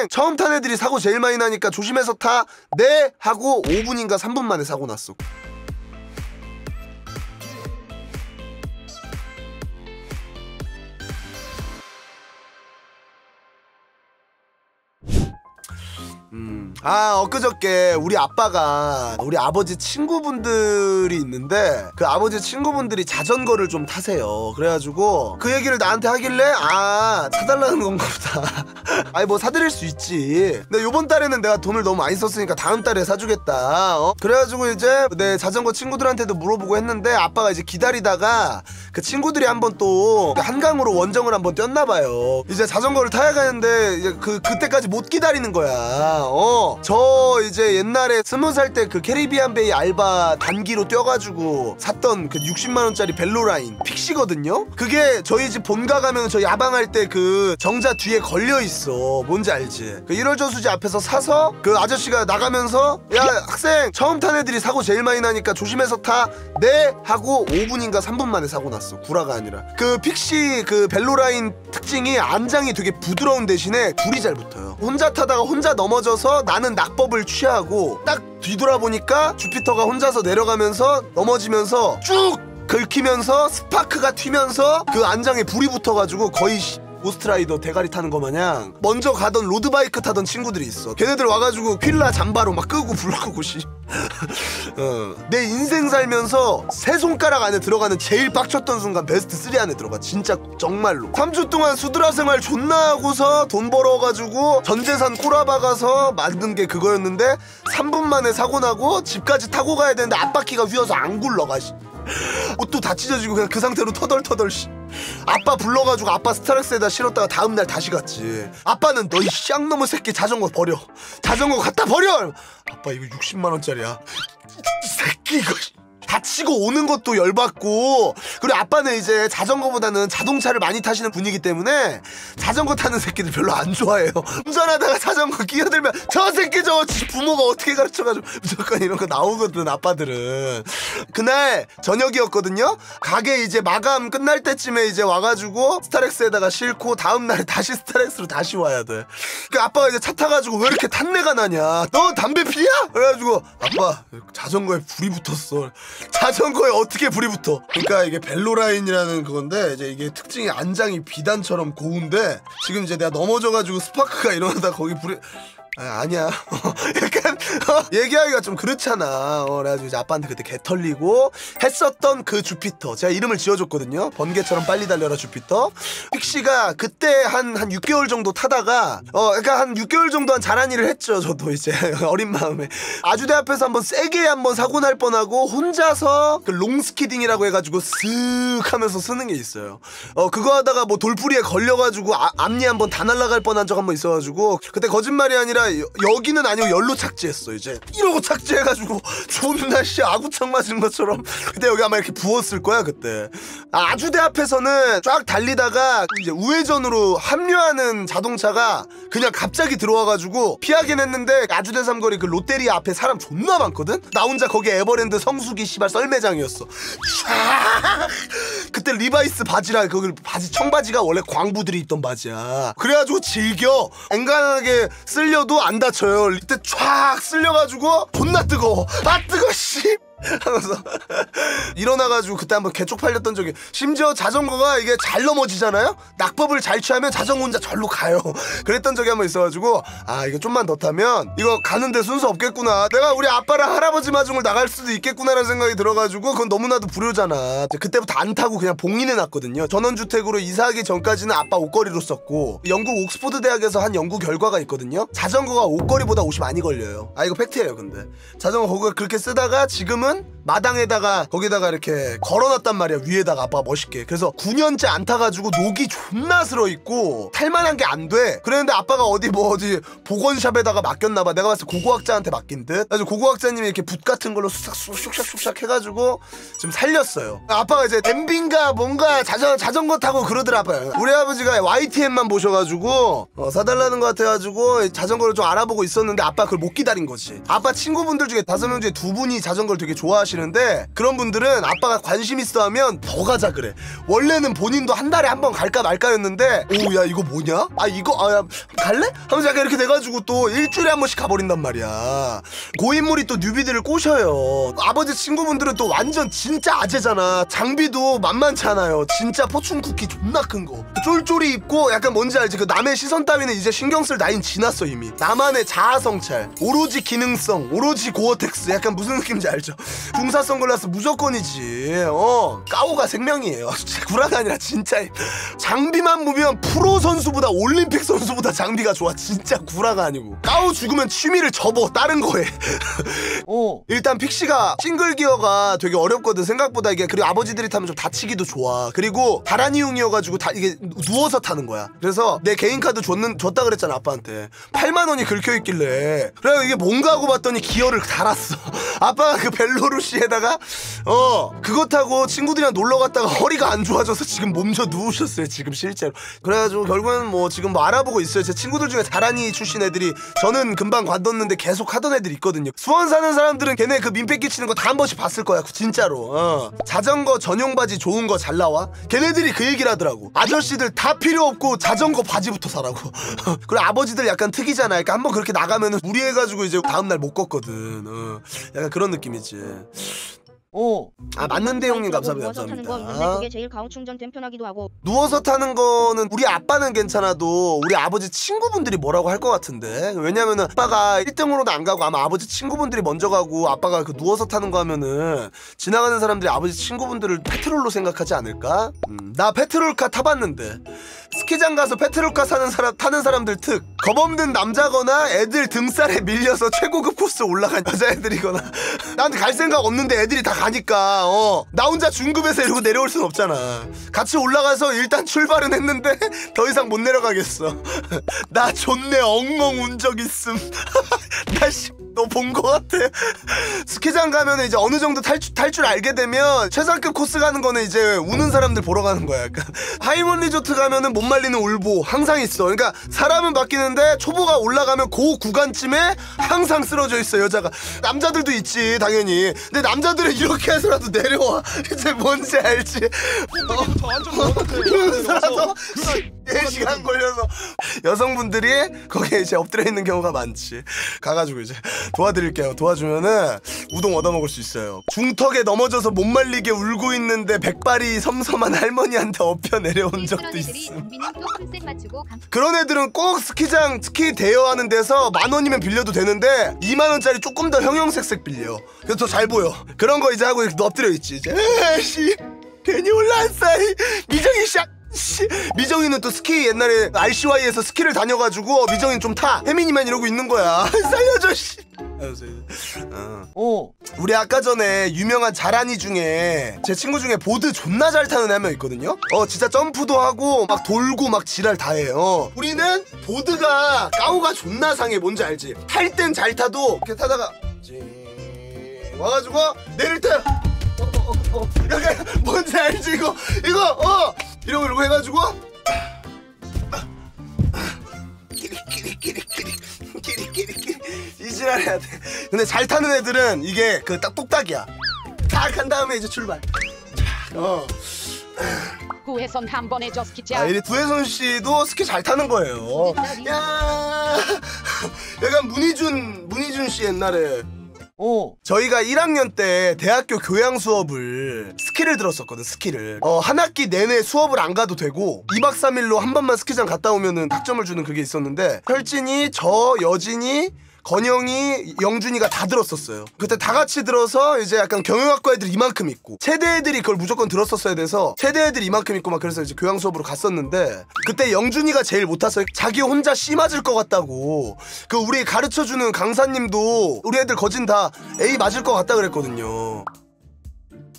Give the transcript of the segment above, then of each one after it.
학생 처음 탄 애들이 사고 제일 많이 나니까 조심해서 타. 네 하고 5분인가 3분 만에 사고 났어. 엊그저께 우리 아빠가 우리 아버지 친구분들이 있는데 그 아버지 친구분들이 자전거를 좀 타세요. 그래가지고 그 얘기를 나한테 하길래 사달라는 건가 보다. 아니 뭐 사드릴 수 있지. 근데 요번 달에는 내가 돈을 너무 많이 썼으니까 다음 달에 사주겠다. 그래가지고 이제 내 자전거 친구들한테도 물어보고 했는데 아빠가 이제 기다리다가 그 친구들이 한번 또 한강으로 원정을 한번 뛰었나봐요. 이제 자전거를 타야 가는데 이제 그때까지 못 기다리는 거야. 저 이제 옛날에 20살 때 그 캐리비안 베이 알바 단기로 뛰어가지고 샀던 그 60만원짜리 벨로라인 픽시거든요. 그게 저희 집 본가 가면 저 야방할 때 그 정자 뒤에 걸려있어. 뭔지 알지? 그 1월 저수지 앞에서 사서 그 아저씨가 나가면서 야 학생 처음 탄 애들이 사고 제일 많이 나니까 조심해서 타. 네 하고 5분인가 3분 만에 사고 났어. 구라가 아니라. 그 픽시 그 벨로라인 특징이 안장이 되게 부드러운 대신에 불이 잘 붙어요. 혼자 타다가 혼자 넘어져서 나는 낙법을 취하고 딱 뒤돌아보니까 주피터가 혼자서 내려가면서 넘어지면서 쭉 긁히면서 스파크가 튀면서 그 안장에 불이 붙어가지고 거의 고스트라이더 대가리 타는 거 마냥 먼저 가던 로드바이크 타던 친구들이 있어. 걔네들 와가지고 퀼라 잠바로 막 끄고 불러오고 내 인생 살면서 세 손가락 안에 들어가는 제일 빡쳤던 순간 베스트 3 안에 들어가. 진짜 정말로 3주 동안 수드라 생활 존나 하고서 돈 벌어가지고 전재산 꼬라박아서 만든 게 그거였는데 3분 만에 사고 나고 집까지 타고 가야 되는데 앞바퀴가 휘어서 안 굴러가. 옷도 다 찢어지고 그냥 그 상태로 터덜터덜. 아빠 불러가지고 아빠 스타렉스에다 실었다가 다음날 다시 갔지. 아빠는 너 이 쌍놈의 새끼 자전거 버려. 자전거 갖다 버려. 아빠 이거 60만원짜리야. 이 새끼 이거. 다치고 오는 것도 열받고. 그리고 아빠는 이제 자전거보다는 자동차를 많이 타시는 분이기 때문에 자전거 타는 새끼들 별로 안 좋아해요. 운전하다가 자전거 끼어들면 저 새끼 저거 부모가 어떻게 가르쳐가지고 무조건 이런 거 나오거든. 아빠들은. 그날 저녁이었거든요. 가게 이제 마감 끝날 때쯤에 이제 와가지고 스타렉스에다가 싣고 다음날에 다시 스타렉스로 다시 와야 돼. 그 아빠가 이제 차 타가지고 왜 이렇게 탄내가 나냐. 너 담배 피냐? 그래가지고 아빠 자전거에 불이 붙었어. 자전거에 어떻게 불이 붙어? 그러니까 이게 벨로라인이라는 그건데 이제 이게 특징이 안장이 비단처럼 고운데 지금 이제 내가 넘어져가지고 스파크가 일어나다 거기 불이 아니야. 약간 얘기하기가 좀 그렇잖아. 그래가지고 이제 아빠한테 그때 개 털리고 했었던 그 주피터 제가 이름을 지어줬거든요. 번개처럼 빨리 달려라 주피터. 픽시가 그때 한 6개월 정도 타다가 그러니까 한 6개월 정도 한 잘한 일을 했죠. 저도 이제 어린 마음에 아주대 앞에서 한번 세게 한번 사고 날 뻔하고 혼자서 그 롱스키딩이라고 해가지고 쓱 하면서 쓰는 게 있어요. 그거 하다가 뭐 돌부리에 걸려가지고 앞니 한번 다 날아갈 뻔한 적 한번 있어가지고 그때 거짓말이 아니라 여기는 아니고 열로 착지했어. 이제 이러고 착지해가지고 존나 아구창 맞은 것처럼. 그때 여기 아마 이렇게 부었을 거야 그때. 아주대 앞에서는 쫙 달리다가 이제 우회전으로 합류하는 자동차가 그냥 갑자기 들어와가지고 피하긴 했는데 아주대 삼거리 그 롯데리아 앞에 사람 존나 많거든. 나 혼자 거기 에버랜드 성수기 씨발 썰매장이었어. 그때 리바이스 바지라 거기 바지 청바지가 원래 광부들이 입던 바지야. 그래가지고 즐겨 앵간하게 쓸려도 안 다쳐요. 이때 촥 쓸려가지고 존나 뜨거워. 뜨거워 씨 하면서 일어나가지고 그때 한번 개쪽팔렸던 적이. 심지어 자전거가 이게 잘 넘어지잖아요. 낙법을 잘 취하면 자전거 혼자 절로 가요. 그랬던 적이 한번 있어가지고 이거 좀만 더 타면 이거 가는데 순서 없겠구나. 내가 우리 아빠랑 할아버지 마중을 나갈 수도 있겠구나라는 생각이 들어가지고 그건 너무나도 불효잖아. 그때부터 안 타고 그냥 봉인해놨거든요. 전원주택으로 이사하기 전까지는 아빠 옷걸이로 썼고 영국 옥스퍼드 대학에서 한 연구 결과가 있거든요. 자전거가 옷걸이보다 옷이 많이 걸려요. 이거 팩트예요. 근데 자전거 거기가 그렇게 쓰다가 지금은 마당에다가 거기다가 이렇게 걸어놨단 말이야. 위에다가 아빠가 멋있게. 그래서 9년째 안 타가지고 녹이 존나 슬어있고 탈만한 게 안 돼. 그랬는데 아빠가 어디 보건샵에다가 맡겼나봐. 내가 봤을 때 고고학자한테 맡긴 듯. 그래서 고고학자님이 이렇게 붓 같은 걸로 슉샥슉샥 해가지고 지금 살렸어요. 아빠가 이제 엠빈가 뭔가 자전거 타고 그러더라. 우리 아버지가 YTN만 보셔가지고 사달라는 거 같아가지고 자전거를 좀 알아보고 있었는데 아빠 그걸 못 기다린 거지. 아빠 친구분들 중에 5명 중에 2분이 자전거를 되게 좋아하시는데 그런 분들은 아빠가 관심 있어 하면 더 가자 그래. 원래는 본인도 한 달에 한 번 갈까 말까였는데 오 야 이거 뭐냐? 아 이거 야 갈래? 하면서 약간 이렇게 돼가지고 또 일주일에 한 번씩 가버린단 말이야. 고인물이 또 뉴비들을 꼬셔요. 아버지 친구분들은 또 완전 진짜 아재잖아. 장비도 만만치 않아요. 진짜 포춘 쿠키 존나 큰 거. 쫄쫄이 입고 약간 뭔지 알지? 그 남의 시선 따위는 이제 신경 쓸 나이는 지났어 이미. 나만의 자아 성찰, 오로지 기능성, 오로지 고어텍스. 약간 무슨 느낌인지 알죠? 중사 선글라스 무조건이지. 까오가 생명이에요. 진짜 구라가 아니라 진짜 장비만 보면 프로 선수보다 올림픽 선수보다 장비가 좋아. 진짜 구라가 아니고. 까오 죽으면 취미를 접어 다른 거에. 일단 픽시가 싱글 기어가 되게 어렵거든 생각보다. 이게 그리고 아버지들이 타면 좀 다치기도 좋아. 그리고 다라니용이어가지고 이게 누워서 타는 거야. 그래서 내 개인 카드 줬다 그랬잖아 아빠한테. 8만 원이 긁혀있길래 그래 이게 뭔가 하고 봤더니 기어를 달았어. 아빠가 그 벨로루시에다가 그거 타고 친구들이랑 놀러 갔다가 허리가 안 좋아져서 지금 몸져 누우셨어요 지금 실제로. 그래가지고 결국은 뭐 지금 뭐 알아보고 있어요. 제 친구들 중에 다라니 출신 애들이 저는 금방 관뒀는데 계속 하던 애들이 있거든요. 수원 사는 사람들은 걔네 그 민폐 끼치는 거 다 한 번씩 봤을 거야 진짜로. 자전거 전용 바지 좋은 거 잘 나와? 걔네들이 그 얘기를 하더라고. 아저씨들 다 필요 없고 자전거 바지부터 사라고. 그리고 아버지들 약간 특이잖아. 그러니까 한번 그렇게 나가면은 무리해가지고 이제 다음날 못 걷거든. 약간 그런 느낌이지. 아 맞는데 형님 감사합니다. 누워서 타는 거 있는데 그게 제일 가오 충전된 편하기도 하고. 누워서 타는 거는 우리 아빠는 괜찮아도 우리 아버지 친구분들이 뭐라고 할 것 같은데. 왜냐면은 아빠가 1등으로도 안 가고 아마 아버지 친구분들이 먼저 가고 아빠가 그 누워서 타는 거 하면은 지나가는 사람들이 아버지 친구분들을 페트롤로 생각하지 않을까? 나 페트롤카 타봤는데 스키장 가서 페트롤카 타는 사람들 특 겁없는 남자거나 애들 등살에 밀려서 최고급 코스 올라간 여자애들이거나 나한테 갈 생각 없는데 애들이 다 가니까 나 혼자 중급에서 이러고 내려올 순 없잖아. 같이 올라가서 일단 출발은 했는데 더 이상 못 내려가겠어. 나 존내 엉엉 운 적 있음. 나 너 본 거 같아. 스키장 가면 이제 어느 정도 탈 줄 알게 되면 최상급 코스 가는 거는 이제 우는 사람들 보러 가는 거야. 약간 하이몬 리조트 가면은 못 말리는 울보 항상 있어. 그러니까 사람은 바뀌는데 초보가 올라가면 그 구간쯤에 항상 쓰러져 있어 여자가. 남자들도 있지 당연히. 근데 남자들은 이렇게 해서라도 내려와. 이제 뭔지 알지? 이러면서라도 4시간 걸려서 여성분들이 거기에 이제 엎드려 있는 경우가 많지. 가가지고 이제 도와드릴게요. 도와주면은 우동 얻어먹을 수 있어요. 중턱에 넘어져서 못 말리게 울고 있는데 백발이 섬섬한 할머니한테 엎여 내려온 적도 있음. 그런 애들은 꼭 스키장 스키 대여하는 데서 10,000원이면 빌려도 되는데 20,000원짜리 조금 더 형형색색 빌려. 그래서 더 잘 보여. 그런 거 이제 하고 이렇게 엎드려 있지. 이제 에이씨 괜히 올라왔어 미정이 샥. 미정이는 또 스키 옛날에 RCY에서 스키를 다녀가지고 미정이는 좀 타. 혜민이만 이러고 있는 거야. 살려줘 씨. 우리 아까 전에 유명한 자라니 중에 제 친구 중에 보드 존나 잘 타는 한 명 있거든요. 진짜 점프도 하고 막 돌고 막 지랄 다 해요. 우리는 보드가 까오가 존나 상해. 뭔지 알지? 탈 땐 잘 타도 이렇게 타다가 와가지고 내릴 때 약간 뭔지 알지? 이거 이러고 해가지고 끼리끼리 이지랄 해야 돼. 근데 잘 타는 애들은 이게 그 딱 똑딱이야. 딱 한 다음에 이제 출발. 구혜선 한 번에 저 스키장. 이 구혜선 씨도 스키 잘 타는 거예요. 야, 약간 문희준 씨 옛날에. 저희가 1학년 때 대학교 교양 수업을 스키를 들었었거든. 스키를 한 학기 내내 수업을 안 가도 되고 2박 3일로 한 번만 스키장 갔다 오면은 학점을 주는 그게 있었는데 혈진이 저 여진이 건영이 영준이가 다 들었었어요. 그때 다 같이 들어서 이제 약간 경영학과 애들 이만큼 있고 체대 애들이 그걸 무조건 들었었어야 돼서 체대 애들이 이만큼 있고 막 그래서 이제 교양 수업으로 갔었는데 그때 영준이가 제일 못 탔어요. 자기 혼자 씨 맞을 것 같다고. 그 우리 가르쳐주는 강사님도 우리 애들 거진 다 A 맞을 것 같다 그랬거든요.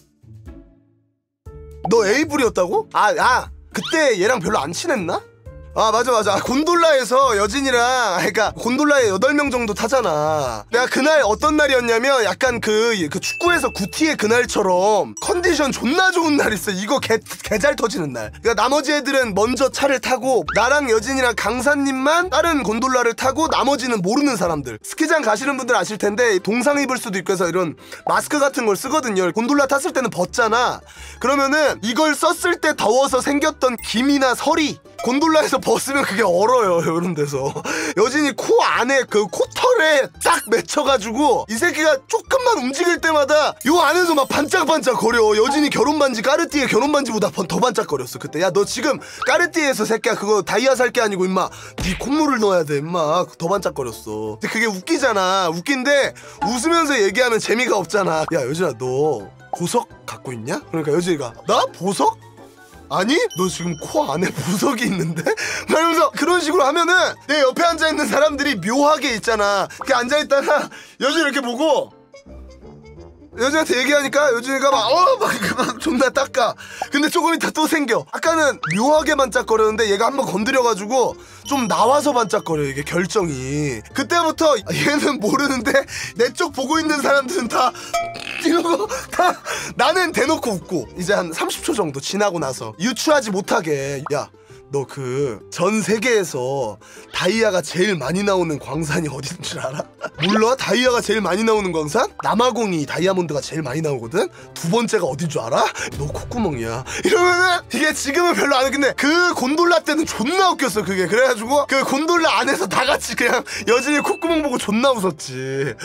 너 A 불이었다고? 그때 얘랑 별로 안 친했나? 아 맞아 곤돌라에서 여진이랑 그러니까 곤돌라에 8명 정도 타잖아. 내가 그날 어떤 날이었냐면 약간 그 축구에서 구티의 그날처럼 컨디션 존나 좋은 날 있어. 이거 개 잘 터지는 날. 그러니까 나머지 애들은 먼저 차를 타고 나랑 여진이랑 강사님만 다른 곤돌라를 타고 나머지는 모르는 사람들. 스키장 가시는 분들 아실 텐데 동상 입을 수도 있고 해서 이런 마스크 같은 걸 쓰거든요. 곤돌라 탔을 때는 벗잖아. 그러면은 이걸 썼을 때 더워서 생겼던 김이나 설이 곤돌라에서 벗으면 그게 얼어요. 이런 데서 여진이 코 안에 그 코털에 딱 맺혀가지고 이 새끼가 조금만 움직일 때마다 요 안에서 막 반짝반짝 거려. 여진이 결혼반지 까르띠에 결혼반지보다 더 반짝거렸어 그때. 야 너 지금 까르띠에서 새끼야 그거 다이아 살 게 아니고 임마 네 콧물을 넣어야 돼 임마. 더 반짝거렸어. 근데 그게 웃기잖아. 웃긴데 웃으면서 얘기하면 재미가 없잖아. 야 여진아 너 보석 갖고 있냐? 그러니까 여진이가 나 보석? 아니? 너 지금 코 안에 보석이 있는데? 말하면서 그런 식으로 하면은 내 옆에 앉아있는 사람들이 묘하게 있잖아. 이렇게 앉아있다가 여진이 이렇게 보고 여진한테 얘기하니까 여진이가 막 존나 닦아. 근데 조금 이따 또 생겨. 아까는 묘하게 반짝거렸는데 얘가 한번 건드려가지고 좀 나와서 반짝거려. 이게 결정이. 그때부터 얘는 모르는데 내 쪽 보고 있는 사람들은 다 이러고 다 나는 대놓고 웃고. 이제 한 30초 정도 지나고 나서 유추하지 못하게 야 너 그 전 세계에서 다이아가 제일 많이 나오는 광산이 어딘 줄 알아? 몰라? 다이아가 제일 많이 나오는 광산? 남아공이 다이아몬드가 제일 많이 나오거든? 두 번째가 어딘 줄 알아? 너 콧구멍이야. 이러면은 이게 지금은 별로 안 웃긴데 그 곤돌라 때는 존나 웃겼어 그게. 그래가지고 그 곤돌라 안에서 다 같이 그냥 여진이 콧구멍 보고 존나 웃었지.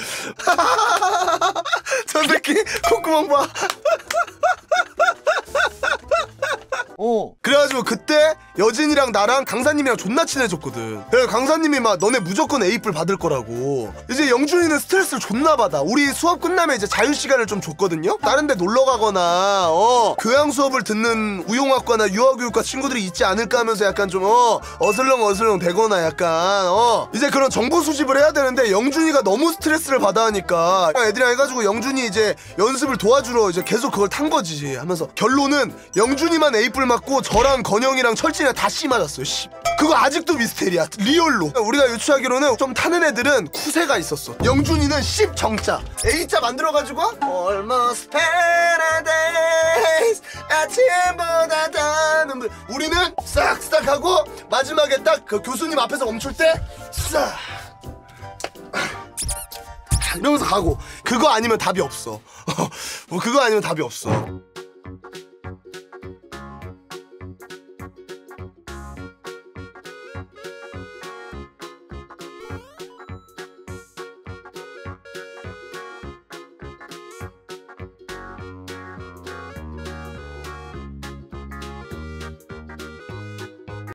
저 새끼 콧구멍 봐. 그래가지고 그때 여진이랑 나랑 강사님이랑 존나 친해졌거든. 그래서 강사님이 막 너네 무조건 A뿔 받을 거라고. 이제 영준이는 스트레스를 존나 받아. 우리 수업 끝나면 이제 자유시간을 좀 줬거든요. 다른 데 놀러 가거나 교양 수업을 듣는 우용학과나 유아교육과 친구들이 있지 않을까 하면서 약간 좀 어슬렁 되거나 약간 이제 그런 정보 수집을 해야 되는데 영준이가 너무 스트레스를 받아 하니까 애들이랑 해가지고 영준이 이제 연습을 도와주러 이제 계속 그걸 탄 거지. 하면서 결론은 영준이만 A뿔 맞고 저랑 건영이랑 철진이랑 다 C 맞았어요. 씨. 그거 아직도 미스테리야. 리얼로. 우리가 유추하기로는 좀 타는 애들은 쿠세가 있었어. 영준이는 10 정자 A자 만들어가지고 Almost Paradise 아침보다 더 눈물. 우리는 싹싹 하고 마지막에 딱 그 교수님 앞에서 멈출 때 싹 이러면서 가고. 그거 아니면 답이 없어. 그거 아니면 답이 없어.